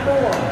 number 1.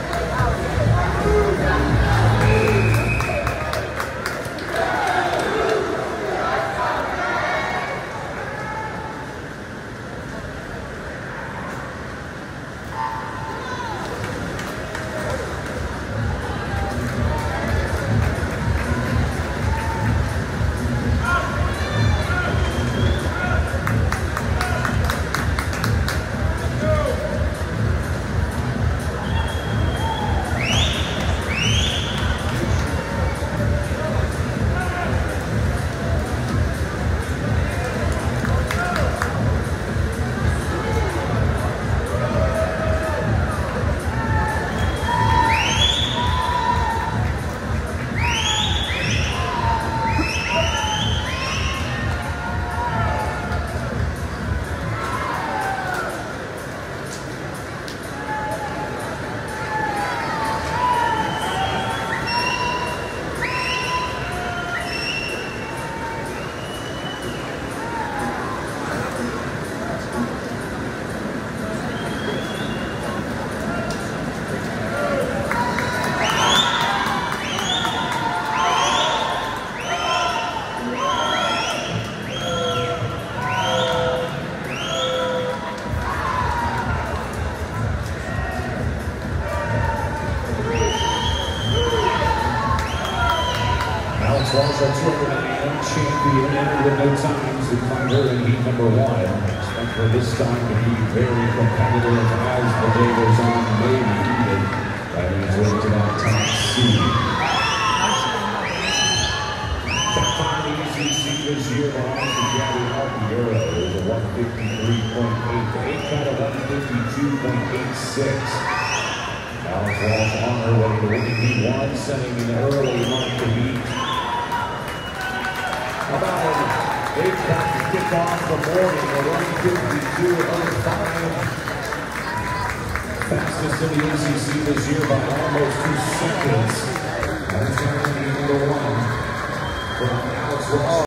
Alex Walsh, our 200 AM champion, entered with no times to find her in heat number 1. Expect her this time to be very competitive as the day goes on. Maybe even that means way to that top seed. Top 5 in the ACC this year belongs to Gabby Arpiero with a 153.8. 8 out of 152.86. Alex Walsh on her way to winning heat 1, setting an early mark to beat. About an 8 o'clock to kick off the morning, a 152.05. Fastest in the ACC this year by almost 2 seconds. That's going to be number 1 from Alex Walsh.